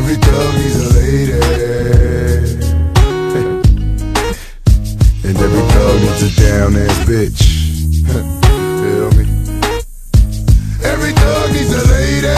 Every thug needs a lady, and every thug needs a down-ass bitch. Feel me? Every thug needs a lady.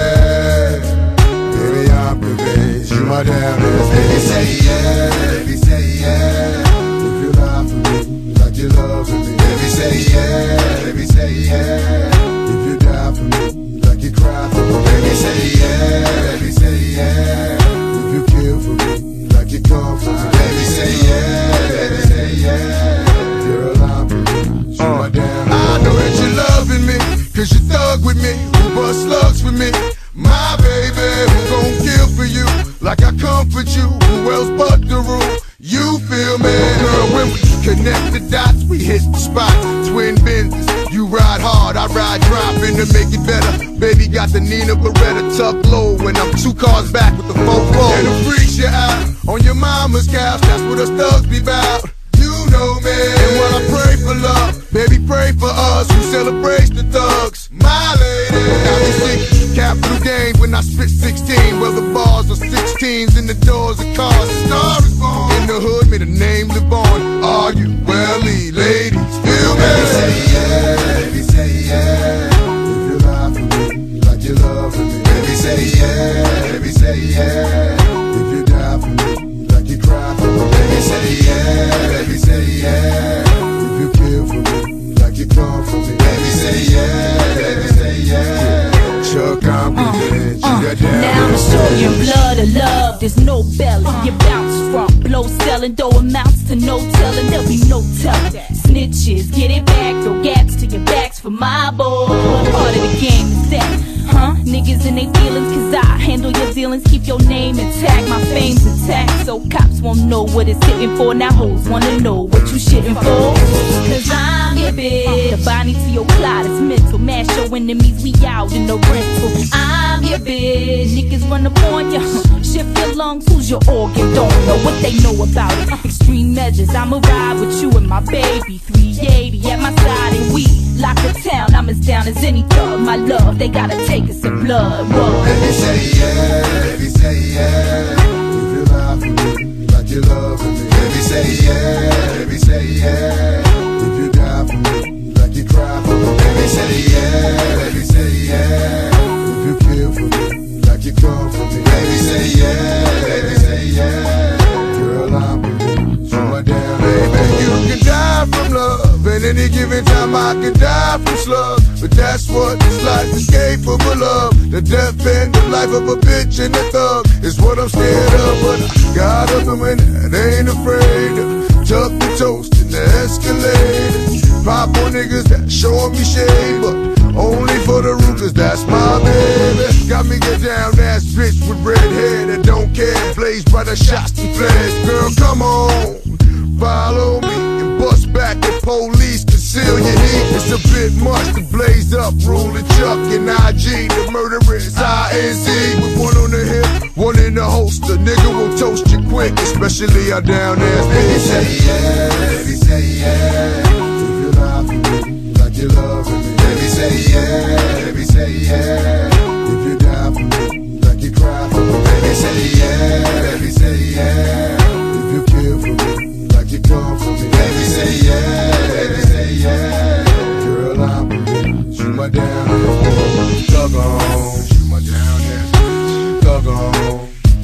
Baby, I'm convinced you my down-ass bitch. Baby, say yeah. Baby, say yeah. If you lie for me like you love me. Baby, say yeah. Baby, say yeah. If you die for me like you cry for me. Baby, say yeah. Baby, say yeah. If you kill for me like you come for me. Baby, say yeah. Baby, say yeah. You're alive for me. You my down. I know that you're loving me, cause you thug with me, who bust slugs for me. My baby, who gon' kill for you, like I comfort you, who else but the rule? You feel me? Girl, when we connect the dots, we hit the spot. Twin Benzes, you ride hard, I ride dropping to make it better. Baby got the Nina Beretta tucked low, when I'm 2 cars back with the 4-4. And it freaks you out, on your mama's couch, that's what us thugs be bout. You know me, and when I pray for love, baby pray for us, who celebrates the thugs. My lady, now we see capital gains when I spit 16. Well, the bars are 16s and the doors are cars. The star is born in the hood, may the name live on. Are you welly, ladies? Feel me? Baby say yeah, baby say yeah. If you lie for me like you love me. Baby say yeah, baby say yeah. If you die for me like you cry for me. Baby say yeah, baby say yeah. If you kill for me like you come for me. Baby say yeah, baby say yeah. Chuck, I'm confident you got down. Now I'ma show you blood of love, there's no belly. You bounce from blow selling, though amounts to no telling, there'll be no telling. Snitches, get it back, throw gaps to your backs for my boy. Part of the game is that, huh? Niggas in they feelings, cause I handle your dealings, keep your name intact, my fame's intact, so cops won't know what it's hitting for. Now hoes wanna know what you shitting for, cause I'm your bitch. The Bonnie to your Clyde, it's mental. Mash your enemies, we out in the rental. I'm your bitch. Niggas run up on ya, shift your lungs, who's your organ? Don't know what they know about it. Extreme measures, I'ma ride with you and my baby. 380 at my side and we lock the town. I'm as down as any thug. My love, they gotta take us in blood. Whoa. Baby say yeah, baby say yeah. If you lie for me like you love me. Baby say yeah, baby say yeah. If you die for me like you cry for me. Baby say yeah, baby say yeah. If you kill for me like you come for me. Baby say yeah, baby say yeah. Girl, I'm with you, you my down. Baby, you can die from love, and any given time I can die from slugs. But that's what this life is capable of. The death and the life of a bitch and a thug is what I'm scared of. But I got a woman that ain't afraid to tuck the toast in the Escalade. Pop on niggas that showing me shade, but only for the root, cause that's my baby. Got me get down ass bitch with red hair that don't care. Blaze by the shots and flares. Girl, come on, follow me and bust back the police. Conceal your heat, it's a bit much to blaze up. Rule the Chuck and IG, the murderers INC. With one on the hip, one in the holster. Nigga will toast you quick, especially our down ass. Baby say yeah, baby say yeah. If you lie for me like you love me. Baby say yeah, baby say yeah. If you die for me like you cry for me. Baby say yeah, baby say yeah. If you kill for me like you come for me. Baby say yeah, baby say yeah. Girl, I'm with you, you my down ass. Thug on, you my down ass. Thug on,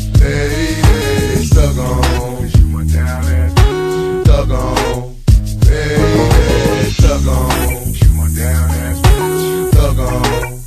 baby, thug on, you my down ass. Thug on, baby, thug on, you my down ass. Thug on,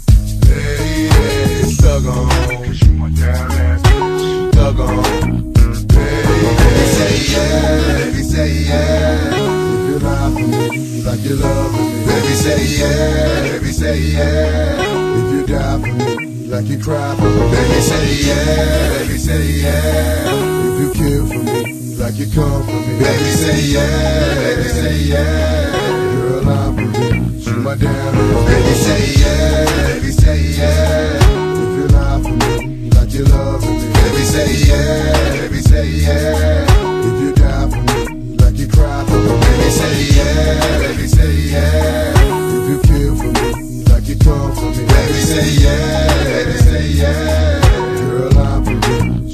baby, thug on, you my down ass. Thug on, baby, say yeah, baby say yeah. If you lie for me like you love me. Baby say yeah, baby say yeah. If you die for me like you cry for me. Baby say yeah, baby say yeah. If you kill for me like you come for me. Baby say yeah, baby say yeah. Girl, I'm with you, you my down. Baby say yeah, baby say yeah. If you lie for me like you love me. Baby say yeah, baby say yeah. If you die for me like you cry for me. Baby say yeah, baby say yeah. If you kill for me like you come for me. Baby say yeah, baby say yeah. Girl, I'm with you.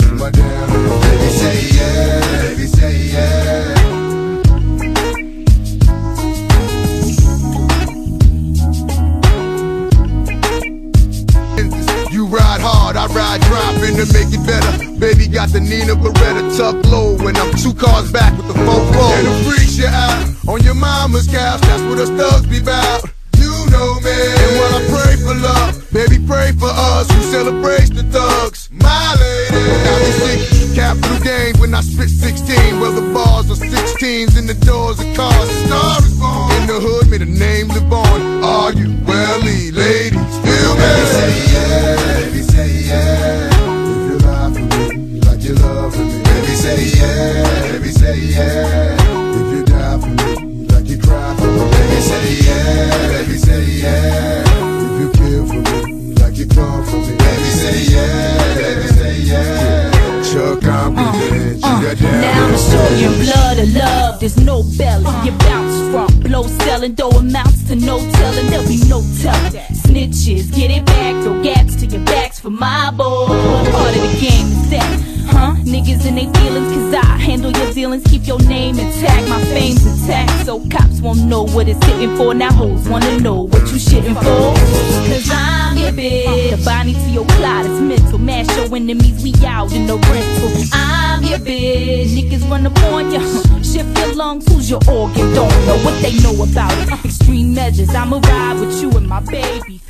something to make it better. Baby got the Nina Beretta tuck low, and I'm 2 cars back with the 4-4. And the freaks you out on your mama's couch, that's what us thugs be bout. You know me. And while I pray for love, baby pray for us who celebrates the thugs. My lady. Got me sick, capital gains when I spit 16. Well, the bars are 16s in the doors of cars. The star is born. In the hood, may the name live on. Are you welly, ladies? Feel me? Baby say yeah, baby say yeah. If you lie for me, like you love me. Baby say yeah, baby say yeah. If you die for me, like you cry for me. Baby say yeah, baby say yeah. If you kill for me, like you come for me. Baby say yeah, baby say yeah. Chuck, I'm with it. Now I'ma show you in blood of love, there's no belly. You bounce from blow selling, though amounts to no telling. There'll be no telling. Snitches, get it back, throw gaps to your backs for my boy. What part of the game is that? Huh? Niggas in they feelings, cause I handle your dealings, keep your name intact, my fame's intact, so cops won't know what it's hitting for. Now hoes wanna know what you shitting for, cause I'm your bitch. The body to your plot is mental, mash your enemies, we out in the rental. I'm your bitch, niggas run up on ya, shift your lungs, who's your organ, don't know what they know about it. Extreme measures, I'ma ride with you and my baby.